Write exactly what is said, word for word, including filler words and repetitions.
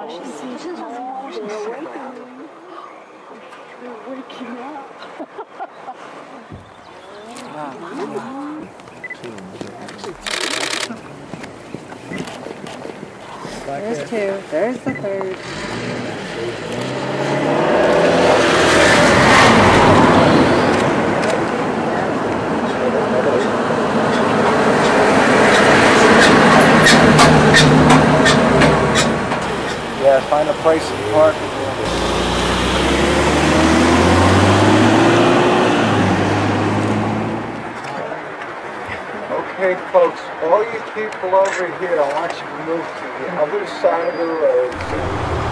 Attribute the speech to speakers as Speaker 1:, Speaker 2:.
Speaker 1: waking up. There's two. There's the third.
Speaker 2: Yeah, find a place to park. Okay, folks, all you people over here, I want you to move to the other side of the road.